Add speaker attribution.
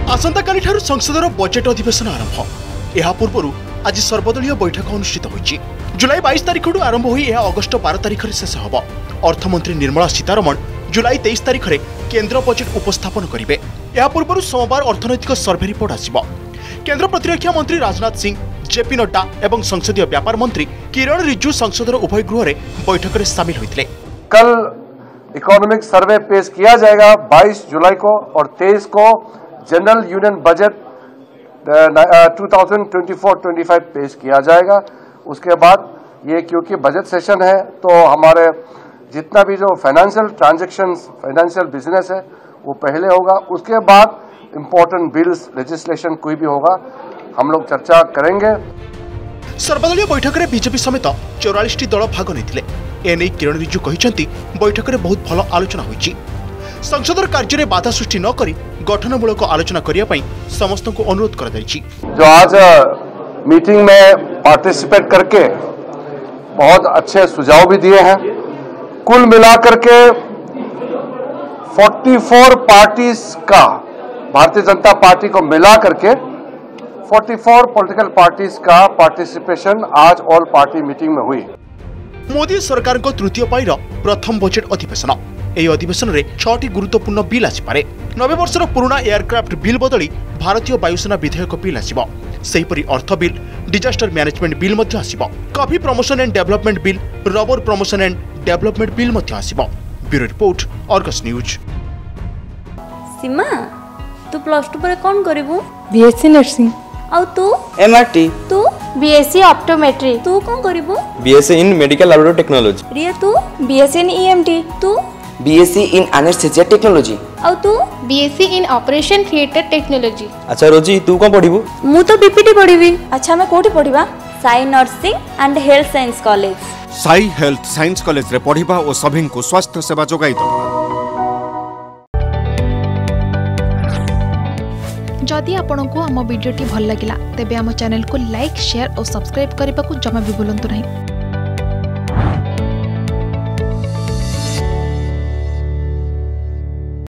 Speaker 1: आसंता काली ठारू संसदर बजेट अधिवेशन आरंभ। यह पूर्व आज सर्वदलीय बैठक अनुष्ठित होईछि। जुलाई 22 तारिख आरंभ होई यह अगस्त 12 तारिख रे शेष होब। अर्थमंत्री निर्मला सीतारमण जुलाई 23 तारिख रे केंद्र बजेट उपस्थापन करिवे। यह पूर्व सोमवार अर्थनैतिक सर्वे रिपोर्ट आसिबो। केंद्र प्रतिरक्षा मंत्री राजनाथ सिंह, जेपी नड्डा एवं संसदीय व्यापार मंत्री किरण रिजिजू संसदर उभय गृह रे बैठक में शामिल होइथिले।
Speaker 2: कल इकोनॉमिक सर्वे पेश किया जाएगा 22 जुलाई को और 23 को जनरल यूनियन बजट 2024-25 पेश किया जाएगा। उसके बाद ये क्योंकि बजट सेशन है तो हमारे जितना भी जो फाइनेंशियल ट्रांजैक्शंस, फाइनेंशियल बिजनेस है वो पहले होगा। उसके बाद इम्पोर्टेंट बिल्स, लेजिस्लेशन कोई भी होगा हम लोग चर्चा करेंगे।
Speaker 1: सर्वदलीय बैठक में बीजेपी समेत 44 दल भाग नहीं। एने किरण रिजिजू कहते बैठक में बहुत भल आलोचना होईछि। संसदर कार्य में बाधा सृष्टि न करी गठनमूलक आलोचना करने समस्त को अनुरोध कर दैछि।
Speaker 2: जो आज मीटिंग में पार्टिसिपेट करके बहुत अच्छे सुझाव भी दिए हैं। कुल मिलाकर के 44 पार्टीज का, भारतीय जनता पार्टी को मिला करके 44 पॉलिटिकल पार्टीज का पार्टिसिपेशन आज ऑल पार्टी मीटिंग में हुई।
Speaker 1: मोदी सरकार को तृतीय पाईर प्रथम बजेट अधिवेशन। यह अधिवेशन में 6टी गुरुत्वपूर्ण बिल आसपे। 90 वर्षर पुराना एयरक्राफ्ट बिल बदली भारतीय वायुसेना विधेयक बिल आसिबो। सेहीपरि अर्थ बिल, डिजास्टर मैनेजमेंट बिल मध्य आसिबो। Coffee promotion and development bill, rubber promotion and development bill मध्य आसिबो। Bureau report, Argus news.
Speaker 3: Seema, तू प्लस 2 पर कौन करिवु?
Speaker 4: BSc nursing.
Speaker 3: और तू?
Speaker 5: एमआरटी।
Speaker 3: तू?
Speaker 4: BSc optometry.
Speaker 3: तू कौन करिवु?
Speaker 5: BSc in medical laboratory technology.
Speaker 3: Riya, तू?
Speaker 4: BSc in EMT.
Speaker 3: तू?
Speaker 5: BSc in anaesthesia technology.
Speaker 3: और तू?
Speaker 4: BSc in operation theatre technology.
Speaker 5: अच्छा रोजी, तू कौन पढ़िबु?
Speaker 3: मु तो बीपीटी पढ़िबी। अच्छा मैं कोठी पढ़िबा? Sai nursing and health science college.
Speaker 6: Sai health science college रे पढ़िबा और सभी को स्वास्थ्य सेवा जोगाई दो।
Speaker 7: जदि आपंक आम भिडी भल लगा तेब आम चैनल को लाइक, शेयर और सब्सक्राइब करने को जमा भी भूलु नहीं।